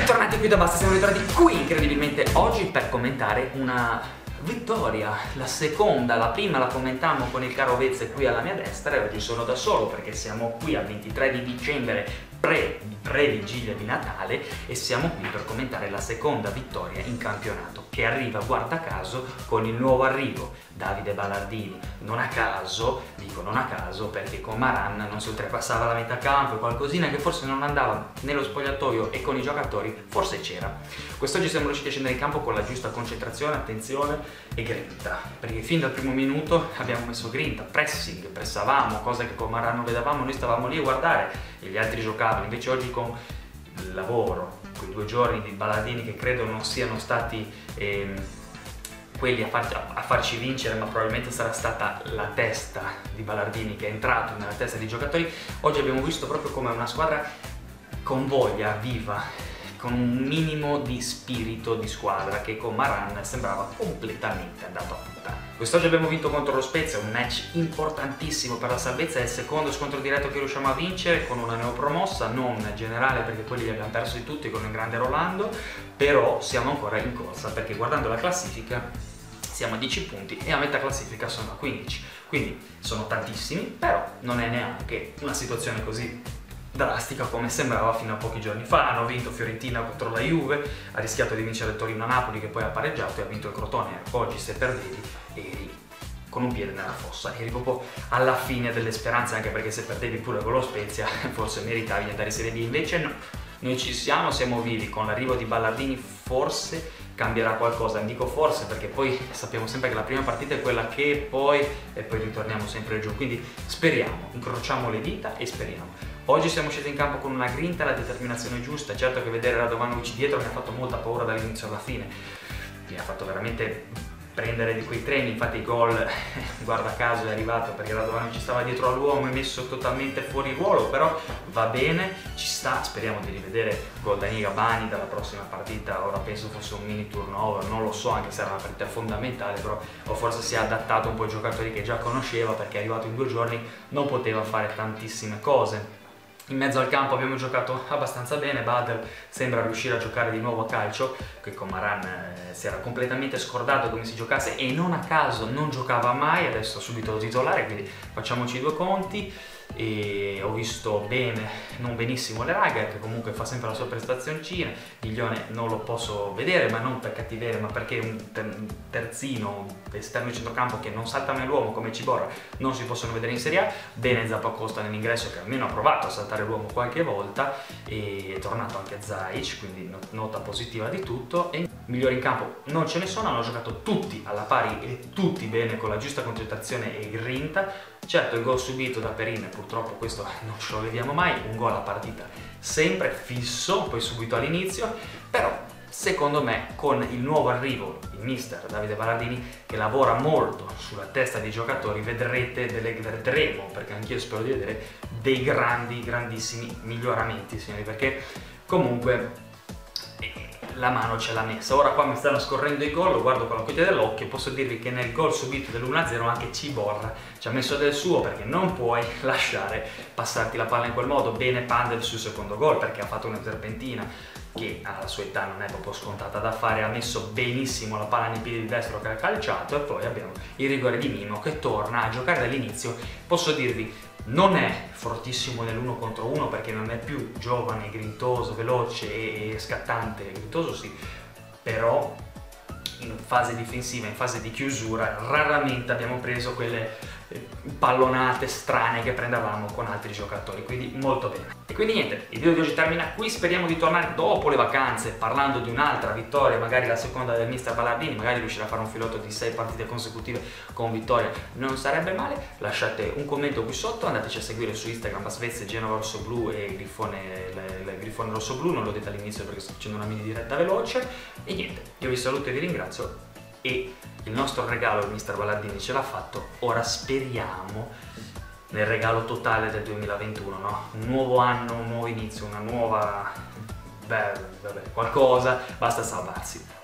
Bentornati qui da Basta, siamo ritrovati qui incredibilmente oggi per commentare una vittoria, la seconda. La prima la commentammo con il caro Vezze qui alla mia destra e oggi sono da solo perché siamo qui al 23 di dicembre pre-vigilia di Natale e siamo qui per commentare la seconda vittoria in campionato che arriva, guarda caso, con il nuovo arrivo Davide Ballardini. Non a caso, dico non a caso, perché con Maran non si oltrepassava la metà campo e qualcosina che forse non andava nello spogliatoio e con i giocatori forse c'era. Quest'oggi siamo riusciti a scendere in campo con la giusta concentrazione, attenzione e grinta, perché fin dal primo minuto abbiamo messo grinta, pressing, pressavamo, cosa che con Maran non vedevamo, noi stavamo lì a guardare e gli altri giocavano. Invece oggi con il lavoro, quei 2 giorni di Ballardini che credo non siano stati quelli a farci vincere, ma probabilmente sarà stata la testa di Ballardini che è entrato nella testa dei giocatori. Oggi abbiamo visto proprio come una squadra con voglia, viva, con un minimo di spirito di squadra che con Maran sembrava completamente andato a puttane. Quest'oggi abbiamo vinto contro lo Spezia, un match importantissimo per la salvezza, è il secondo scontro diretto che riusciamo a vincere con una neopromossa, non generale perché quelli li abbiamo persi tutti con il grande Rolando, però siamo ancora in corsa perché guardando la classifica siamo a 10 punti e a metà classifica sono a 15, quindi sono tantissimi, però non è neanche una situazione così drastica come sembrava fino a pochi giorni fa. Hanno vinto Fiorentina contro la Juve, ha rischiato di vincere il Torino-Napoli che poi ha pareggiato e ha vinto il Crotone. Oggi se perdevi eri con un piede nella fossa, eri proprio alla fine delle speranze, anche perché se perdevi pure con lo Spezia forse meritavi di andare in Serie B, invece no, noi ci siamo vivi. Con l'arrivo di Ballardini forse cambierà qualcosa, dico forse perché poi sappiamo sempre che la prima partita è quella che poi ritorniamo sempre giù, quindi speriamo, incrociamo le dita e speriamo. Oggi siamo scesi in campo con una grinta e la determinazione giusta. Certo che vedere Radovanovic dietro mi ha fatto molta paura dall'inizio alla fine, mi ha fatto veramente prendere di quei treni. Infatti il gol, guarda caso, è arrivato perché Radovanovic stava dietro all'uomo e messo totalmente fuori ruolo, però va bene, ci sta. Speriamo di rivedere Goldani Gabani dalla prossima partita. Ora penso fosse un mini turnover, non lo so, anche se era una partita fondamentale, però o forse si è adattato un po' ai giocatori che già conosceva perché è arrivato in 2 giorni, non poteva fare tantissime cose. In mezzo al campo abbiamo giocato abbastanza bene, Badr sembra riuscire a giocare di nuovo a calcio, che con Maran si era completamente scordato come si giocasse e non a caso non giocava mai, adesso subito titolare, quindi facciamoci 2 conti. E ho visto bene, non benissimo Lerager che comunque fa sempre la sua prestazioncina. Miglione non lo posso vedere, ma non per cattiveria, ma perché un terzino esterno di centrocampo che non salta mai l'uomo come Ciborra non si possono vedere in Serie A. Bene Zappacosta nell'ingresso che almeno ha provato a saltare l'uomo qualche volta, e è tornato anche Zaic, quindi nota positiva di tutto. E migliori in campo non ce ne sono, hanno giocato tutti alla pari e tutti bene con la giusta concentrazione e grinta. Certo, il gol subito da Perin, purtroppo questo non ce lo vediamo mai, un gol a partita sempre fisso, poi subito all'inizio, però secondo me con il nuovo arrivo, il mister Davide Ballardini, che lavora molto sulla testa dei giocatori, vedremo, perché anch'io spero di vedere, dei grandissimi miglioramenti, signori, perché comunque la mano ce l'ha messa. Ora qua mi stanno scorrendo i gol, lo guardo con la cuccia dell'occhio e posso dirvi che nel gol subito dell'1-0 anche Ciborra ci ha messo del suo, perché non puoi lasciare passarti la palla in quel modo. Bene Pandel sul secondo gol perché ha fatto una serpentina che alla sua età non è proprio scontata da fare, ha messo benissimo la palla nei piedi di destro che ha calciato, e poi abbiamo il rigore di Mimo che torna a giocare dall'inizio. Posso dirvi, non è fortissimo nell'1 contro 1 perché non è più giovane, grintoso, veloce e scattante, grintoso sì, però in fase difensiva, in fase di chiusura, raramente abbiamo preso quelle pallonate strane che prendevamo con altri giocatori, quindi molto bene. E quindi niente, il video di oggi termina qui, speriamo di tornare dopo le vacanze parlando di un'altra vittoria, magari la seconda del mister Ballardini, magari riuscirà a fare un filotto di 6 partite consecutive con vittoria, non sarebbe male. Lasciate un commento qui sotto, andateci a seguire su Instagram, Svezia, Genova Rosso Blu e il Grifone Rosso Blu, non l'ho detto all'inizio perché sto facendo una mini diretta veloce, e niente, io vi saluto e vi ringrazio. E il nostro regalo, il mister Ballardini ce l'ha fatto, ora speriamo nel regalo totale del 2021, no? Un nuovo anno, un nuovo inizio, una nuova... vabbè, qualcosa, basta salvarsi.